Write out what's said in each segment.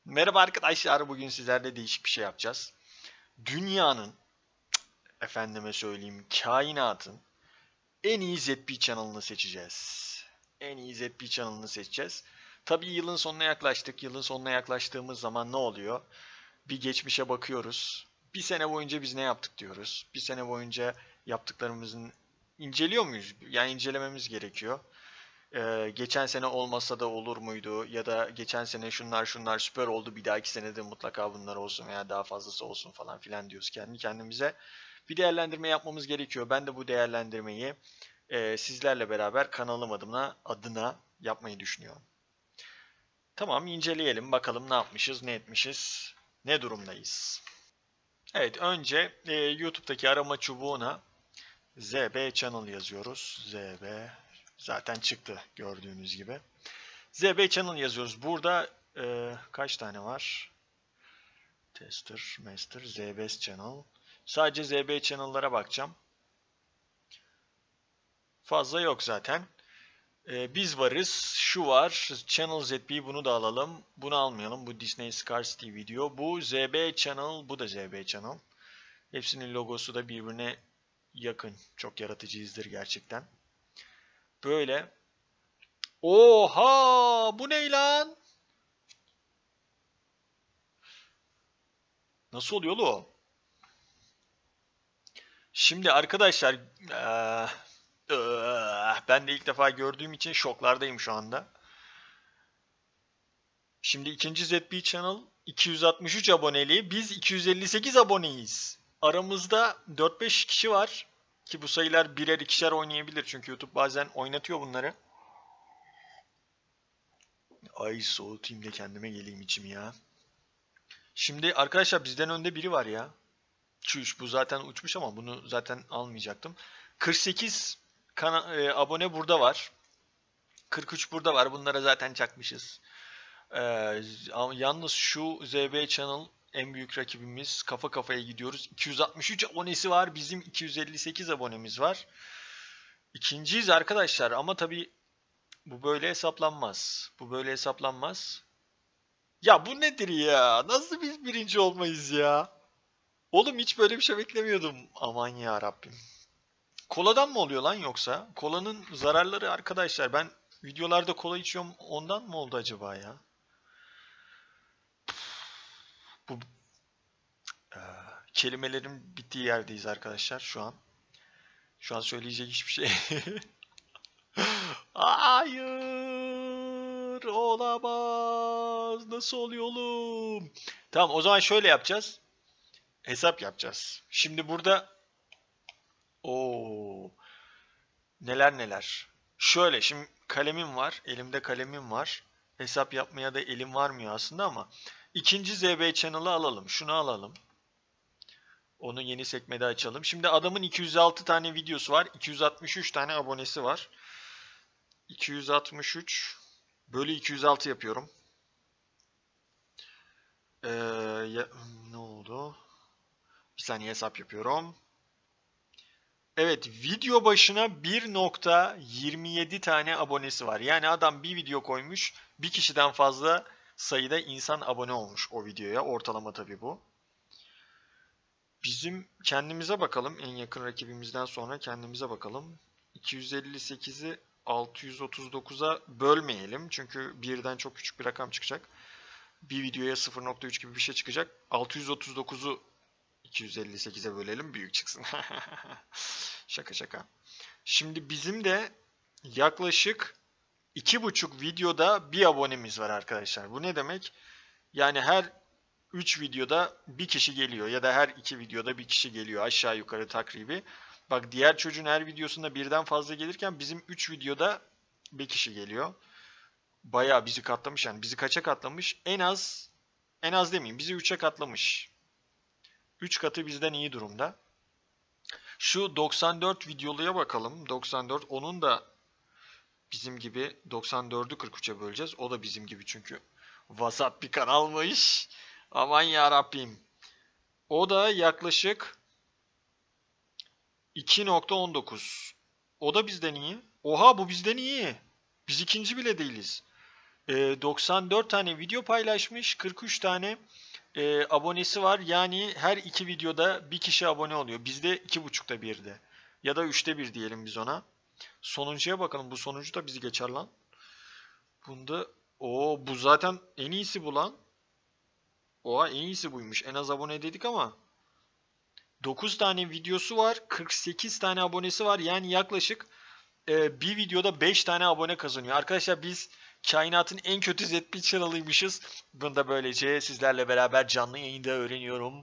Merhaba arkadaşlar, bugün sizlerle değişik bir şey yapacağız. Dünyanın, efendime söyleyeyim, kainatın en iyi ZP kanalını seçeceğiz. En iyi ZP kanalını seçeceğiz. Tabii yılın sonuna yaklaştık. Yılın sonuna yaklaştığımız zaman ne oluyor? Bir geçmişe bakıyoruz. Bir sene boyunca biz ne yaptık diyoruz. Bir sene boyunca yaptıklarımızın inceliyor muyuz? Yani incelememiz gerekiyor. Geçen sene olmasa da olur muydu ya da geçen sene şunlar süper oldu, bir dahaki sene de mutlaka bunlar olsun veya daha fazlası olsun falan filan diyoruz kendi kendimize. Bir değerlendirme yapmamız gerekiyor. Ben de bu değerlendirmeyi sizlerle beraber kanalım adına yapmayı düşünüyorum. Tamam, inceleyelim bakalım ne yapmışız, ne etmişiz, ne durumdayız. Evet, önce YouTube'daki arama çubuğuna ZB Channel yazıyoruz. ZB zaten çıktı gördüğünüz gibi. ZB Channel yazıyoruz. Burada kaç tane var? Tester, Master, ZB Channel. Sadece ZB Channel'lara bakacağım. Fazla yok zaten. Biz varız. Şu var. Channel ZB, bunu da alalım. Bunu almayalım. Bu Disney Scarcity video. Bu ZB Channel. Bu da ZB Channel. Hepsinin logosu da birbirine yakın. Çok yaratıcıyızdır gerçekten. Böyle. Oha! Bu ne lan? Nasıl oluyor o? Şimdi arkadaşlar ben de ilk defa gördüğüm için şoklardayım şu anda. Şimdi ikinci ZB Channel 263 aboneli. Biz 258 aboneyiz. Aramızda 4-5 kişi var. Ki bu sayılar birer ikişer oynayabilir. Çünkü YouTube bazen oynatıyor bunları. Ay soğutayım da kendime geleyim içim ya. Şimdi arkadaşlar bizden önde biri var ya. Çüş, bu zaten uçmuş ama bunu zaten almayacaktım. 48 abone burada var. 43 burada var. Bunlara zaten çakmışız. Yalnız şu ZB Channel en büyük rakibimiz. Kafa kafaya gidiyoruz. 263 abonesi var. Bizim 258 abonemiz var. İkinciyiz arkadaşlar ama tabii bu böyle hesaplanmaz. Bu böyle hesaplanmaz. Ya bu nedir ya? Nasıl biz birinci olmayız ya? Oğlum hiç böyle bir şey beklemiyordum. Aman ya Rabbim. Koladan mı oluyor lan yoksa? Kolanın zararları arkadaşlar. Ben videolarda kola içiyorum. Ondan mı oldu acaba ya? Bu kelimelerin bittiği yerdeyiz arkadaşlar şu an. Şu an söyleyecek hiçbir şey. Hayır, olamaz. Nasıl oluyor oğlum? Tamam, o zaman şöyle yapacağız. Hesap yapacağız. Şimdi burada o neler neler. Şöyle şimdi kalemim var. Elimde kalemim var. Hesap yapmaya da elim varmıyor aslında ama ikinci ZB Channel'ı alalım. Şunu alalım. Onu yeni sekmede açalım. Şimdi adamın 206 tane videosu var. 263 tane abonesi var. 263 bölü 206 yapıyorum. Ne oldu? Bir saniye hesap yapıyorum. Evet, video başına 1.27 tane abonesi var. Yani adam bir video koymuş, bir kişiden fazla sayıda insan abone olmuş o videoya. Ortalama tabii bu. Bizim kendimize bakalım. En yakın rakibimizden sonra kendimize bakalım. 258'i 639'a bölmeyelim. Çünkü birden çok küçük bir rakam çıkacak. Bir videoya 0.3 gibi bir şey çıkacak. 639'u 258'e bölelim, büyük çıksın. Şaka şaka. Şimdi bizim de yaklaşık 2,5 videoda bir abonemiz var arkadaşlar. Bu ne demek? Yani her 3 videoda bir kişi geliyor ya da her 2 videoda bir kişi geliyor aşağı yukarı takribi. Bak, diğer çocuğun her videosunda birden fazla gelirken bizim 3 videoda bir kişi geliyor. Bayağı bizi katlamış yani. Bizi kaça katlamış? En az demeyeyim. Bizi 3'e katlamış. 3 katı bizden iyi durumda. Şu 94 videoluya bakalım. 94, onun da bizim gibi 94'ü 43'e böleceğiz. O da bizim gibi çünkü vasat bir kanalmış. Aman ya Rabbim. O da yaklaşık 2.19. O da bizden iyi. Oha, bu bizden iyi. Biz ikinci bile değiliz. 94 tane video paylaşmış. 43 tane abonesi var. Yani her iki videoda bir kişi abone oluyor. Bizde 2,5'ta birde. Ya da 3'te 1 diyelim biz ona. Sonuncuya bakalım. Bu sonuncu da bizi geçer lan. Bunda bu zaten en iyisi bu lan. Oha, en iyisi buymuş. En az abone dedik ama 9 tane videosu var. 48 tane abonesi var. Yani yaklaşık bir videoda 5 tane abone kazanıyor. Arkadaşlar biz kainatın en kötü ZP kanalıymışız. Bunu da böylece sizlerle beraber canlı yayında öğreniyorum.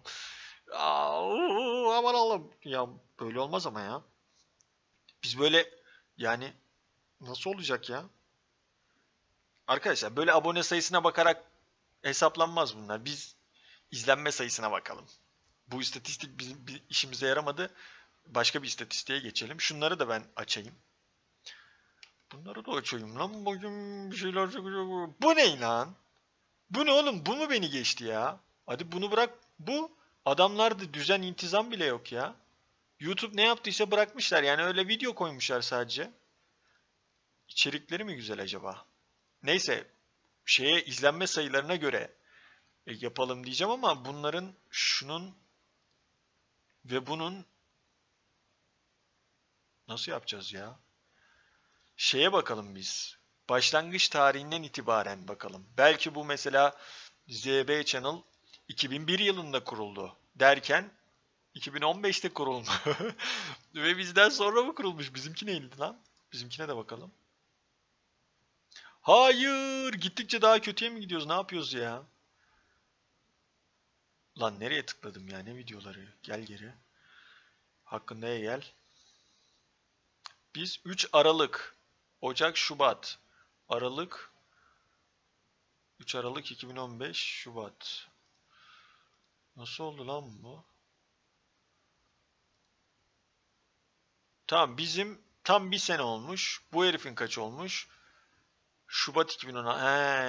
Aman Allah'ım. Ya böyle olmaz ama ya. Biz böyle, yani nasıl olacak ya? Arkadaşlar böyle abone sayısına bakarak hesaplanmaz bunlar. Biz izlenme sayısına bakalım. Bu istatistik bizim işimize yaramadı. Başka bir istatistiğe geçelim. Şunları da ben açayım. Bunları da açayım lan. Bakayım bir şeyler çıkacak. Bu ne lan? Bu ne oğlum? Bu mu beni geçti ya? Hadi bunu bırak. Bu adamlarda düzen intizam bile yok ya. YouTube ne yaptıysa bırakmışlar. Yani öyle video koymuşlar sadece. İçerikleri mi güzel acaba? Neyse, izlenme sayılarına göre yapalım diyeceğim ama bunların, şunun ve bunun nasıl yapacağız ya? Bakalım biz. Başlangıç tarihinden itibaren bakalım. Belki bu mesela ZB Channel 2001 yılında kuruldu derken 2015'te kurulmuş. Ve bizden sonra mı kurulmuş? Bizimki neydi lan? Bizimkine de bakalım. Hayır! Gittikçe daha kötüye mi gidiyoruz? Ne yapıyoruz ya? Lan nereye tıkladım ya? Ne videoları? Gel geri. Hakkında'ya gel. Biz 3 Aralık, Ocak, Şubat, Aralık, 3 Aralık 2015, Şubat. Nasıl oldu lan bu? Tamam, bizim tam bir sene olmuş. Bu herifin kaç olmuş? Şubat 2010.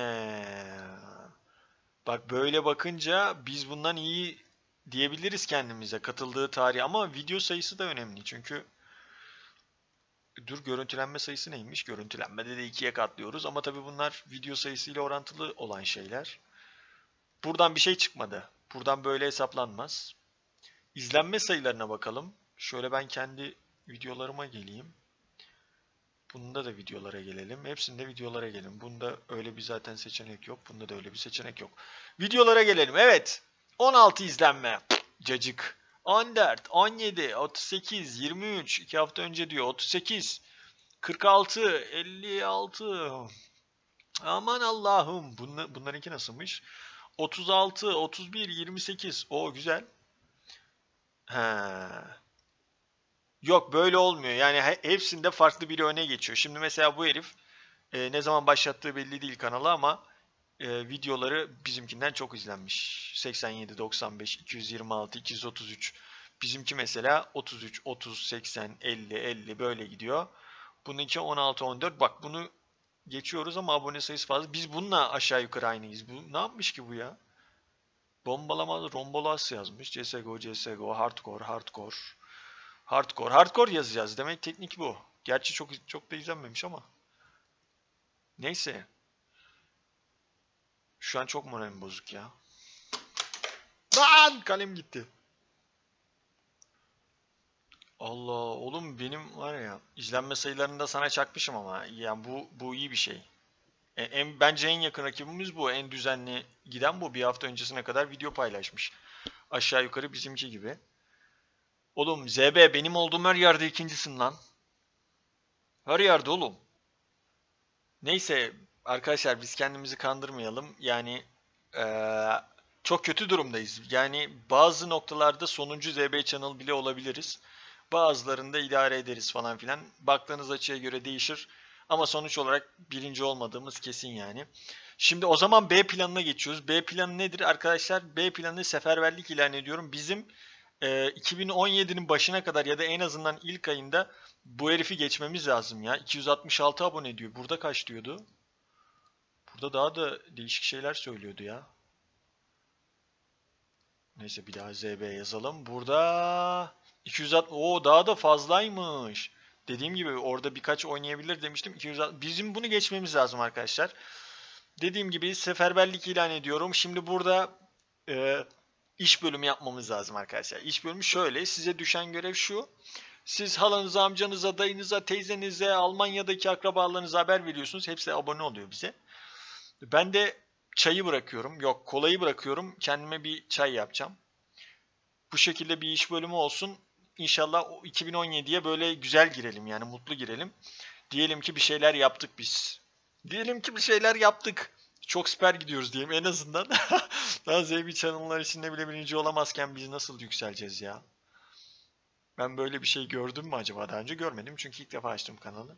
Bak böyle bakınca biz bundan iyi diyebiliriz kendimize, katıldığı tarih, ama video sayısı da önemli. Çünkü görüntülenme sayısı neymiş? Görüntülenmede de 2'ye katlıyoruz ama tabii bunlar video sayısıyla orantılı olan şeyler. Buradan bir şey çıkmadı. Buradan böyle hesaplanmaz. İzlenme sayılarına bakalım. Şöyle ben kendi videolarıma geleyim. Bunda da videolara gelelim. Hepsinde videolara gelelim. Bunda öyle bir zaten seçenek yok. Bunda da öyle bir seçenek yok. Videolara gelelim. Evet. 16 izlenme. Cacık. 14, 17, 38, 23. 2 hafta önce diyor. 38, 46, 56. Aman Allah'ım. Bunlarınki nasılmış? 36, 31, 28. O güzel. He. Yok, böyle olmuyor. Yani hepsinde farklı biri öne geçiyor. Şimdi mesela bu herif ne zaman başlattığı belli değil kanalı ama videoları bizimkinden çok izlenmiş. 87, 95, 226, 233. Bizimki mesela 33, 30, 80, 50, 50 böyle gidiyor. Bununki 16, 14. Bak bunu geçiyoruz ama abone sayısı fazla. Biz bununla aşağı yukarı aynıyız. Bu ne yapmış ki bu ya? Bombalamalı Rombolas yazmış. CSGO, CSGO, Hardcore, Hardcore. Hardcore, Hardcore yazacağız. Demek teknik bu. Gerçi çok da izlenmemiş ama. Neyse. Şu an çok moralim bozuk ya. Lan kalem gitti. Allah oğlum, benim var ya, izlenme sayılarını da sana çakmışım ama yani bu iyi bir şey. Bence en yakın rakibimiz bu. En düzenli giden bu. Bir hafta öncesine kadar video paylaşmış. Aşağı yukarı bizimki gibi. Oğlum ZB, benim olduğum her yerde ikincisin lan. Her yerde oğlum. Neyse arkadaşlar, biz kendimizi kandırmayalım. Yani çok kötü durumdayız. Yani bazı noktalarda sonuncu ZB Channel bile olabiliriz. Bazılarında idare ederiz falan filan. Baktığınız açıya göre değişir. Ama sonuç olarak birinci olmadığımız kesin yani. Şimdi o zaman B planına geçiyoruz. B planı nedir arkadaşlar? B planı seferberlik ilan ediyorum. Bizim 2017'nin başına kadar ya da en azından ilk ayında bu herifi geçmemiz lazım ya. 266 abone diyor. Burada kaç diyordu? Burada daha da değişik şeyler söylüyordu ya. Neyse bir daha ZB yazalım. Burada 260. Oo, daha da fazlaymış. Dediğim gibi orada birkaç oynayabilir demiştim. 260. Bizim bunu geçmemiz lazım arkadaşlar. Dediğim gibi seferberlik ilan ediyorum. Şimdi burada e, iş bölümü yapmamız lazım arkadaşlar. İş bölümü şöyle. Size düşen görev şu. Siz halanıza, amcanıza, dayınıza, teyzenize, Almanya'daki akrabalarınıza haber veriyorsunuz. Hepsi abone oluyor bize. Ben de çayı bırakıyorum. Yok, kolayı bırakıyorum. Kendime bir çay yapacağım. Bu şekilde bir iş bölümü olsun. İnşallah 2017'ye böyle güzel girelim, yani mutlu girelim. Diyelim ki bir şeyler yaptık biz. Diyelim ki bir şeyler yaptık. Çok süper gidiyoruz diyelim en azından. Daha ZB Channel'lar içinde bile birinci olamazken biz nasıl yükseleceğiz ya? Ben böyle bir şey gördüm mü acaba? Daha önce görmedim çünkü ilk defa açtım kanalı.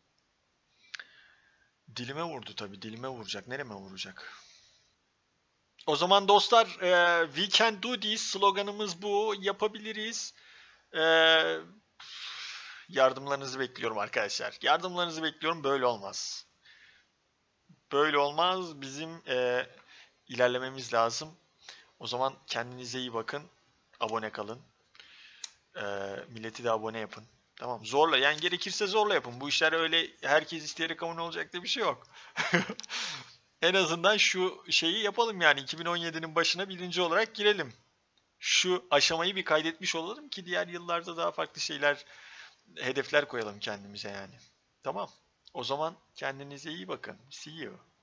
Dilime vurdu tabii. Dilime vuracak. Nereme vuracak? O zaman dostlar, we can do this sloganımız bu. Yapabiliriz. E, Yardımlarınızı bekliyorum arkadaşlar. Yardımlarınızı bekliyorum. Böyle olmaz. Böyle olmaz. Bizim ilerlememiz lazım. O zaman kendinize iyi bakın. Abone kalın. Milleti de abone yapın. Tamam. Zorla. Yani gerekirse zorla yapın. Bu işler öyle herkes isteyerek abone olacak diye bir şey yok. En azından şu şeyi yapalım yani. 2017'nin başına birinci olarak girelim. Şu aşamayı bir kaydetmiş olalım ki diğer yıllarda daha farklı şeyler, hedefler koyalım kendimize yani. Tamam. O zaman kendinize iyi bakın. See you.